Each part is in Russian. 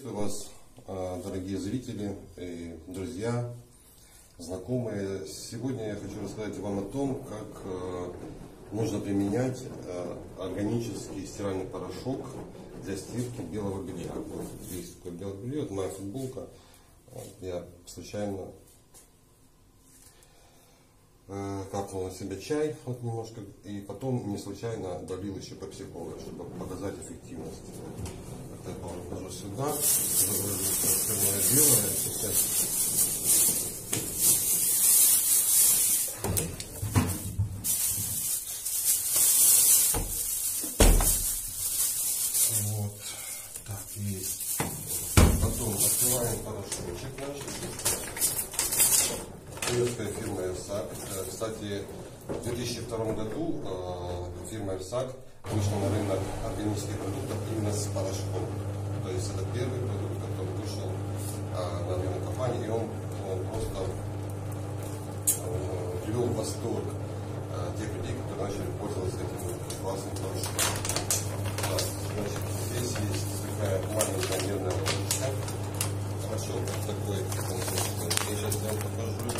Приветствую вас, дорогие зрители и друзья, знакомые. Сегодня я хочу рассказать вам о том, как нужно применять органический стиральный порошок для стирки белого белья. Вот есть такое белое белье, это моя футболка. Я случайно капнул на себя чай вот немножко, и потом не случайно долил еще пепси-колы, чтобы показать эффективность. Это я положу сюда, черное белое. Вот так есть. Потом открываем порошочек наш. Турецкая фирма Эрсак. Кстати, в 2002 году фирма Эрсак вышла на рынок органических продуктов именно с порошком. То есть это первый продукт, который вышел на рынок компании, и он просто привел в восторг тех людей, которые начали пользоваться этим классным порошком. Так, значит, здесь есть такая маленькая медная ложечка. Порошок такой, я сейчас вам покажу.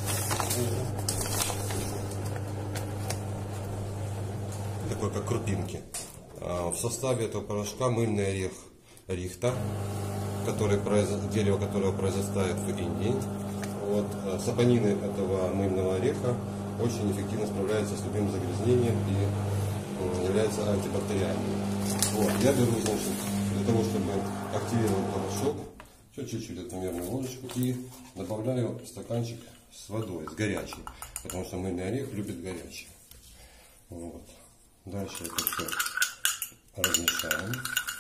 Такой, как крупинки. В составе этого порошка мыльный орех рихта, дерево которого произрастает в Индии. Вот. Сапонины этого мыльного ореха очень эффективно справляются с любым загрязнением и являются антибактериальными. Вот. Я беру, значит, для того, чтобы активировать порошок, чуть-чуть эту мерную ложечку и добавляю стаканчик с водой, с горячей, потому что мыльный орех любит горячий. Вот. Дальше это все размешаем.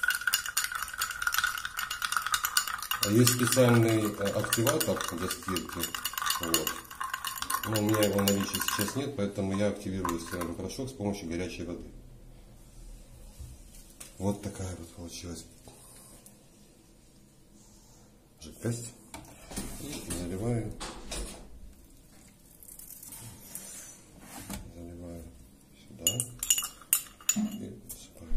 Есть специальный активатор для стирки. Вот. Но у меня его в наличии сейчас нет, поэтому я активирую стиральный порошок с помощью горячей воды. Вот такая вот получилась жидкость. И заливаю сюда и посыпаю.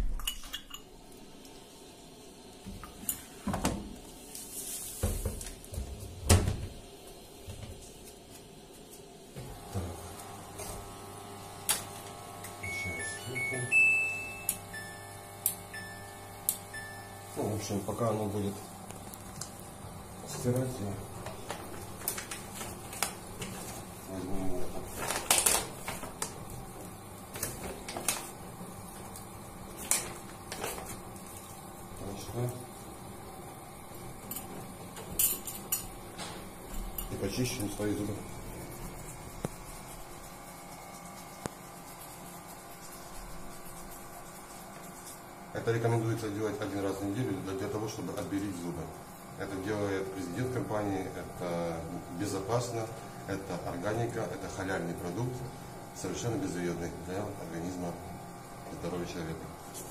Ну, в общем, пока оно будет стирать, я возьму это. И почищу свои зубы. Это рекомендуется делать один раз в неделю для того, чтобы отбелить зубы. Это делает президент компании, это безопасно, это органика, это халяльный продукт, совершенно безвредный для организма, здоровья человека.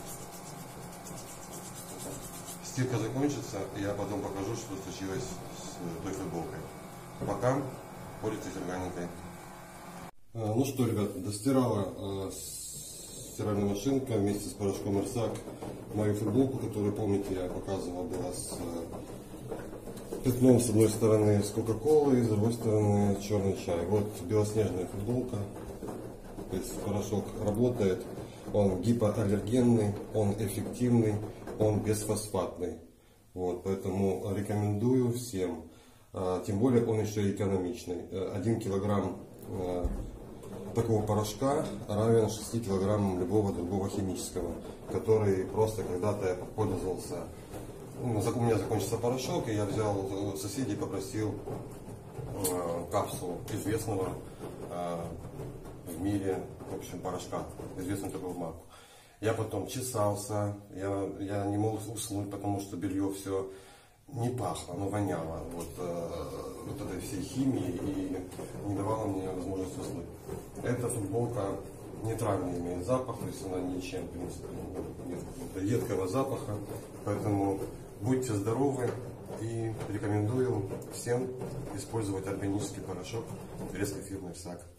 Стирка закончится, и я потом покажу, что случилось с той футболкой. Пока пользуйтесь органикой. Ну что, ребят, достирала стиральная машинка вместе с порошком Эрсак мою футболку, которую, помните, я показывал, была с пятном с одной стороны с кока-колой, с другой стороны черный чай. Вот белоснежная футболка. То есть порошок работает, он гипоаллергенный, он эффективный, он бесфосфатный. Вот, поэтому рекомендую всем. Тем более он еще и экономичный. 1 килограмм такого порошка равен 6 килограммам любого другого химического, который просто когда-то я пользовался. У меня закончился порошок, и я взял у соседей, попросил капсулу известного в мире, в общем, порошка, известную такую марку. Я потом чесался, я не мог уснуть, потому что белье все не пахло, оно воняло вот этой всей химией и не давало мне возможности уснуть. Эта футболка нейтральный имеет запах, то есть она ничем, в принципе, нет какого-то едкого запаха, поэтому будьте здоровы и рекомендую всем использовать органический порошок турецкой фирмы Эрсак.